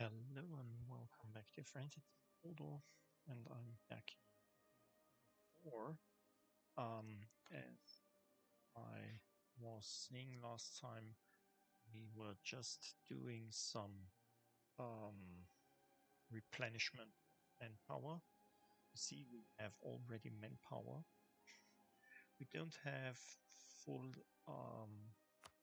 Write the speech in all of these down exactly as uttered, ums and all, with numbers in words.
Hello and welcome back, dear friends. It's Odo, and I'm back before. Um, as I was saying last time, we were just doing some um, replenishment of manpower. You see, we have already manpower. We don't have full um,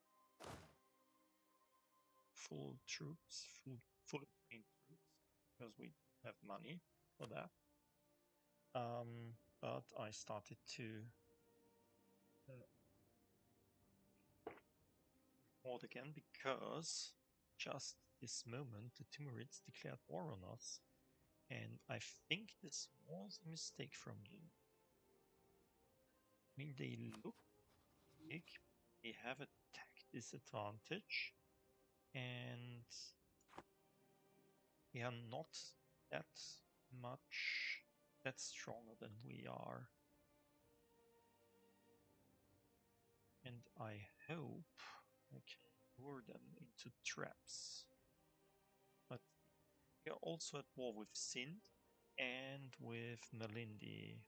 full troops, full fully trained troops, because we don't have money for that. Um, but I started to uh, record again because just this moment the Timurids declared war on us, and I think this was a mistake from them. I mean, they look big, they have a tech disadvantage, and they are not that much that stronger than we are. And I hope I can lure them into traps. But we are also at war with Sindh and with Malindi.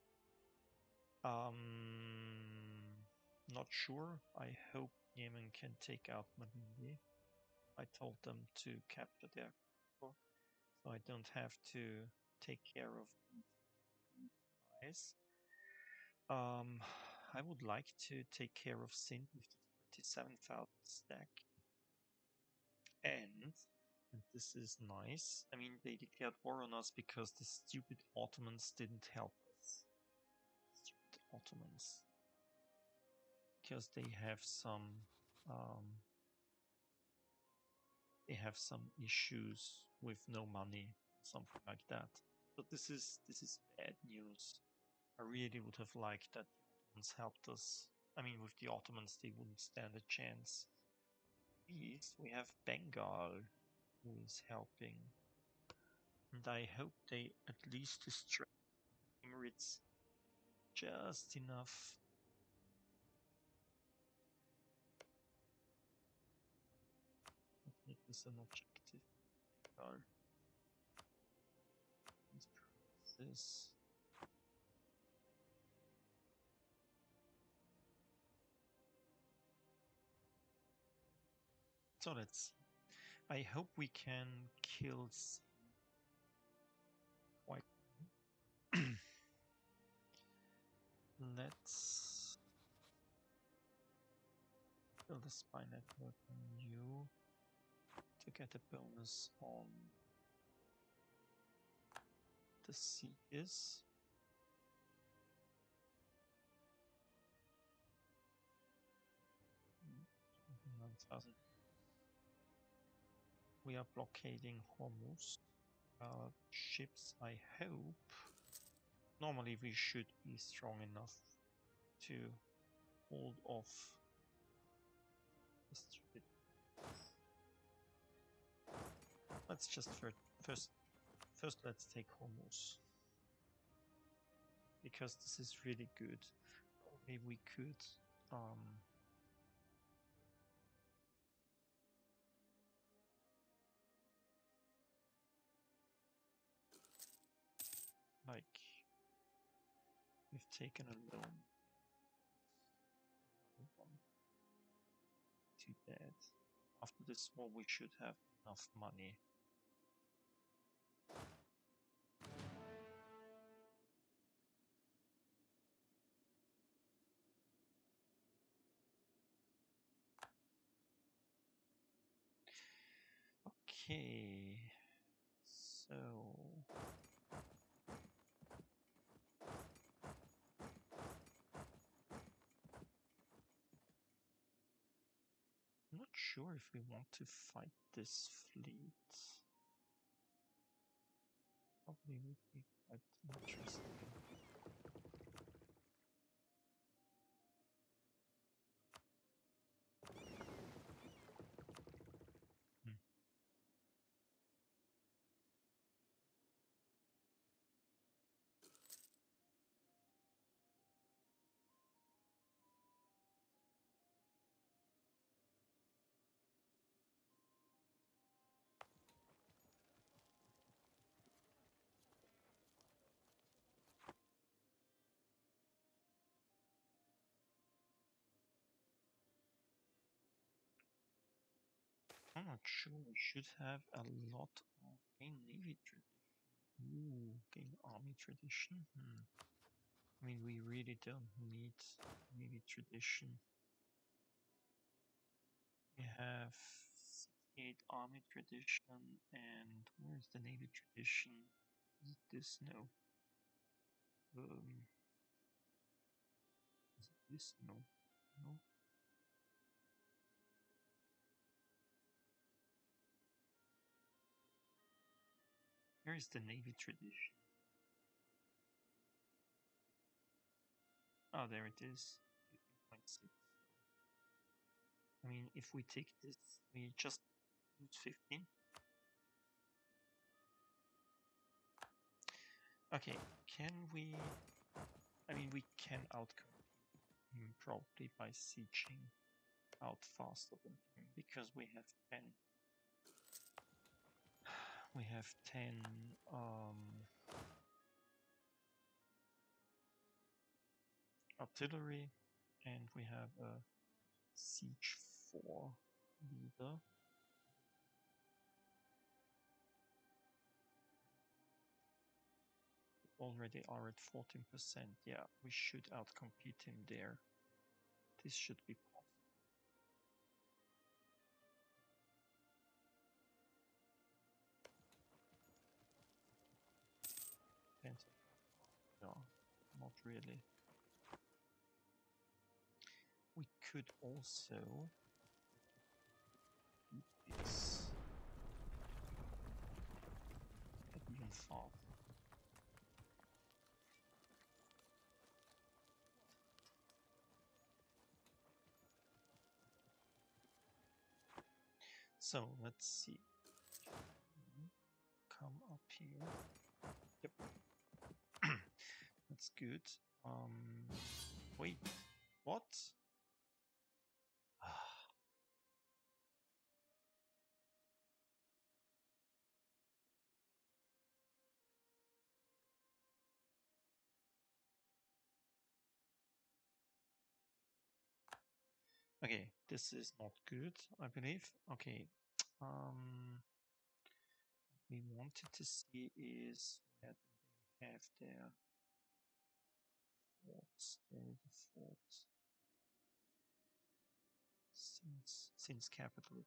Um, not sure. I hope Yemen can take out Malindi. I told them to capture their capital, so I don't have to take care of these guys. Um, I would like to take care of Sindh with the twenty-seven thousand stack. And, and this is nice, I mean, they declared war on us because the stupid Ottomans didn't help us. Stupid Ottomans. Because they have some, um, they have some issues with no money, something like that. But this is, this is bad news. I really would have liked that the Ottomans helped us. I mean, with the Ottomans, they wouldn't stand a chance. At least we have Bengal, who is helping. And I hope they at least distract the Timurids just enough. Let's make this an objective. Bengal. These provinces. So let's see. I hope we can kill quite well. Let's build a spy network anew to get a bonus on the sieges. nine thousand. We are blockading Hormuz. Uh, ships, I hope. Normally we should be strong enough to hold off the stupid. Let's just first, first, first let's take Hormuz. Because this is really good. Maybe we could um, like we've taken a loan. Too bad. After this war we should have enough money. Okay, so I'm not sure if we want to fight this fleet. Probably would be quite interesting. Hmm. I'm not sure. We should have a lot of gain navy tradition. Ooh, gain army tradition. Hmm. I mean, we really don't need navy tradition. We have sixty-eight army tradition, and where's the navy tradition? Is it this? No. Um, is it this? No. No. Where is the navy tradition? Oh, there it is. fifteen point six. I mean, if we take this, we just use fifteen. Okay, can we... I mean, we can outcompete him probably by sieging out faster than him, because we have ten. We have ten um, artillery, and we have a siege four leader. We already are at fourteen percent. Yeah, we should outcompete him there. This should be possible. No, not really. We could also do this at even faster. So let's see. Come up here. Yep. That's good. Um, wait, what? Okay, this is not good, I believe. Okay, um, what we wanted to see is where they have their forts. There is a fort since since capital.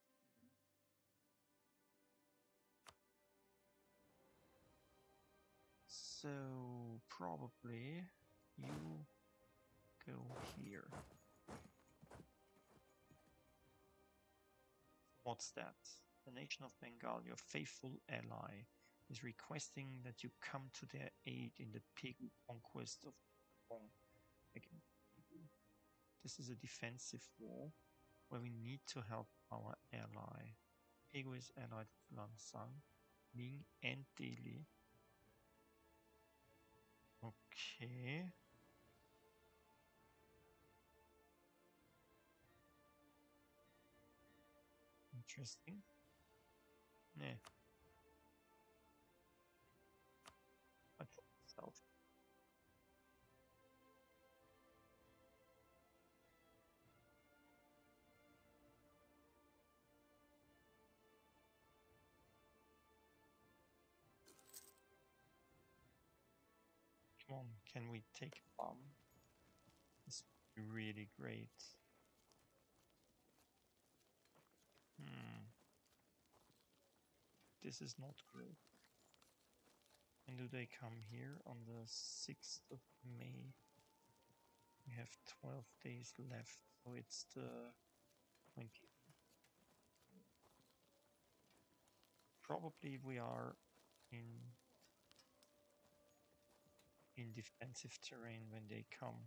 So probably you go here. What's that? The nation of Bengal, your faithful ally, is requesting that you come to their aid in the Pegu conquest of Hong against Pegu. This is a defensive war where we need to help our ally. Pegu is allied with Lansang, Ming, and Delhi. Okay. Interesting. Yeah. I thought myself. Come on, can we take bomb? This would be really great. Hmm. This is not great. And do they come here on the sixth of May? We have twelve days left, so it's the twentieth. Probably we are in in defensive terrain when they come.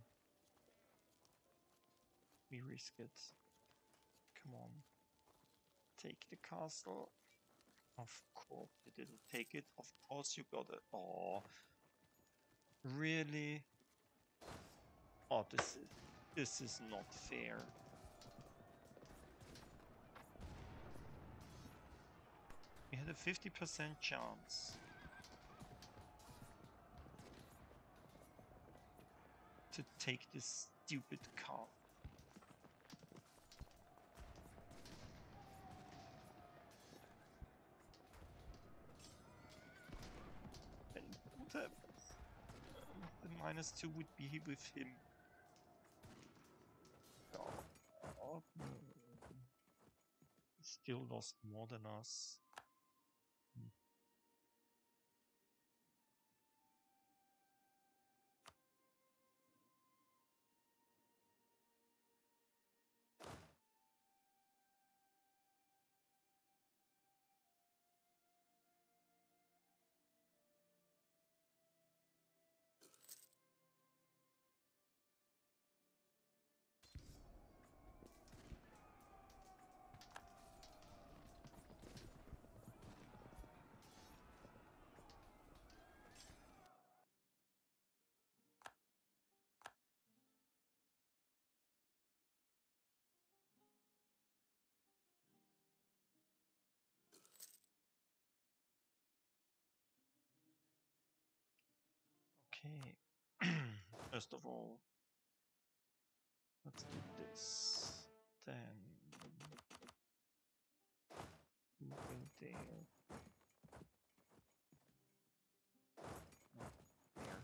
We risk it. Come on. Take the castle. Of course you didn't take it. Of course you got it. Oh, really? Oh, this is this is not fair. We had a fifty percent chance to take this stupid card. minus two would be with him. Oh, no. He still lost more than us. Hmm. Okay. First of all, let's do this. Then move in there. No, there.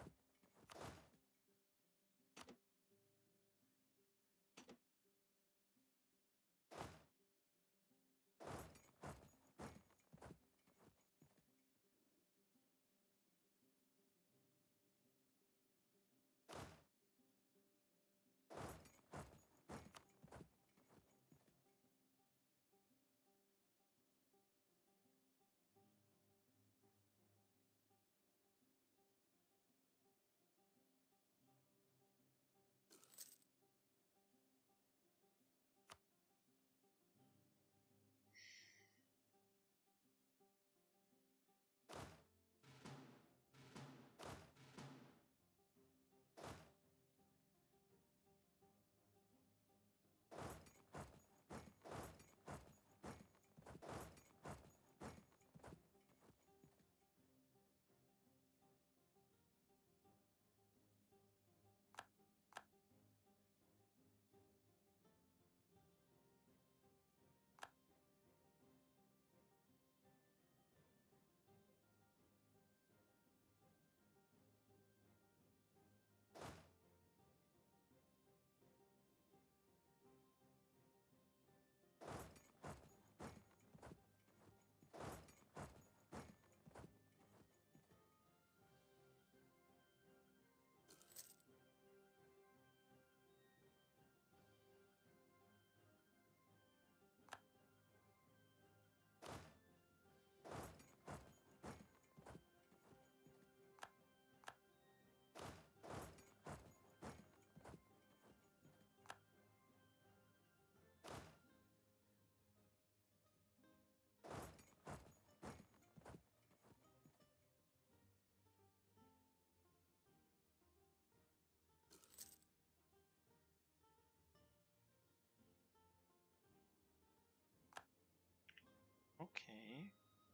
Okay.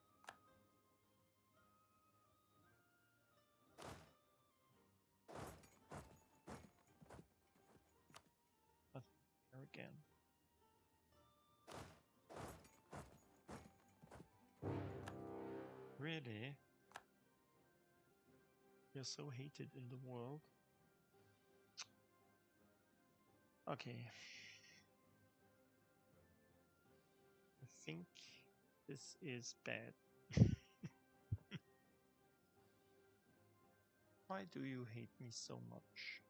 But here again. Really? You're so hated in the world. Okay. I think this is bad. Why do you hate me so much?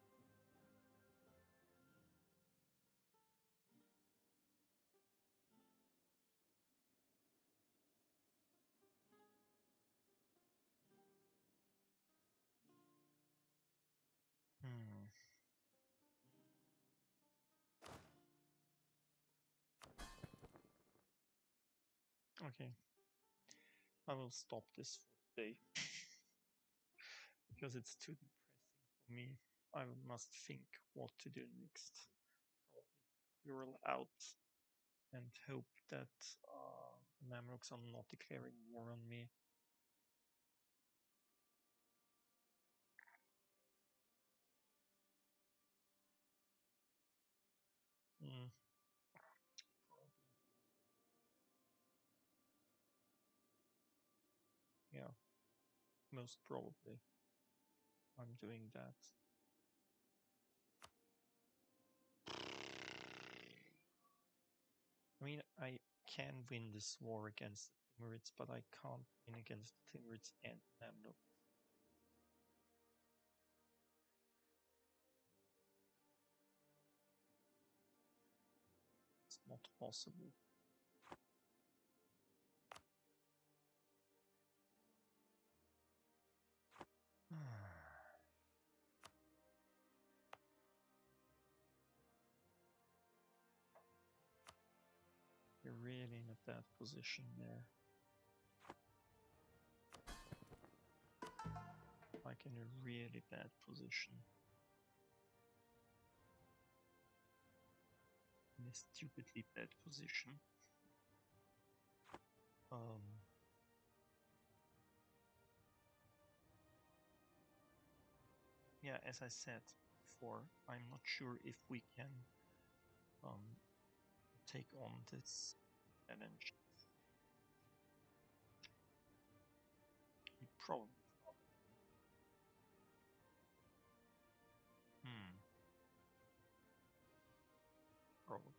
Hmm. Okay. I will stop this for today. Because it's too depressing for me. I must think what to do next. Probably roll out and hope that uh, the Mamluks are not declaring war on me. Mm. Yeah, most probably. I'm doing that. I mean, I can win this war against the Timurids, but I can't win against the Timurids and Mamluks. It's not possible. You're really in a bad position there. Like in a really bad position. In a stupidly bad position. Um, yeah, as I said before, I'm not sure if we can um, take on this challenge. We probably not. Hmm. Probably.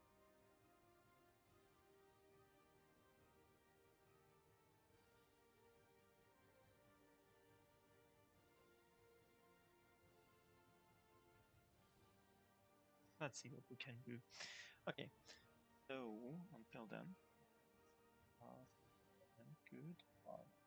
Let's see what we can do. Okay, so until then, uh, and goodbye.